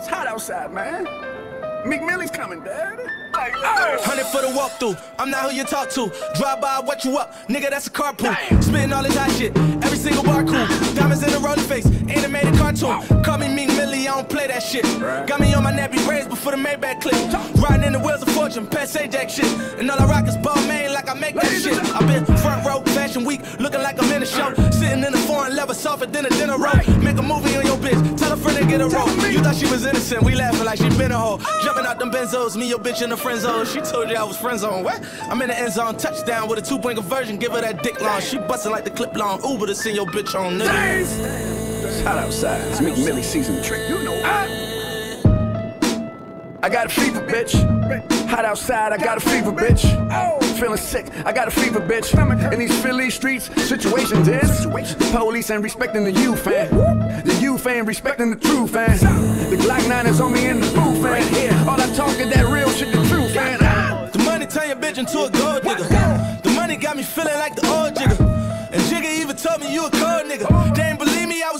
It's hot outside, man. Meek Millie's coming, Dad. Like, 100 for the walkthrough, I'm not who you talk to. Drive by, what you up, nigga, that's a carpool. Spitting all this hot shit, every single bar cool. Diamonds in the rolling face, animated cartoon. Call me Meek Millie, I don't play that shit. Got me on my nappy braids before the Maybach clip. Riding in the wheels of fortune, past Jack shit. And all I rock is ball main like I make that shit. I've been front row, fashion week, looking like I'm in a show. Sitting in a foreign leather, softer than a dinner roll. Make a movie on your bitch, tell a friend to get a roll. You thought she was innocent, we laughing like she been a hoe. Jumping out them benzos, me your bitch in the friend zone. She told you I was friend zone, what? I'm in the end zone, touchdown with a 2-point conversion, give her that dick long. She bustin' like the clip long, Uber to send your bitch on, nigga. it's hot outside. It's Meek Millie season trick, you know what? I got a fever, bitch. Hot outside, I got a fever, bitch. Feeling sick, I got a fever, bitch. In these Philly streets, situations is the police ain't respecting the youth, fam. The youth ain't respecting the truth, fam. The Glock 9 is on me in the booth, fam. All I talk is that real shit, the truth, fam. The money turn your bitch into a gold digger. The money got me feeling like the old jigger. And Jigga even told me you a cold nigga. They ain't believe me, I was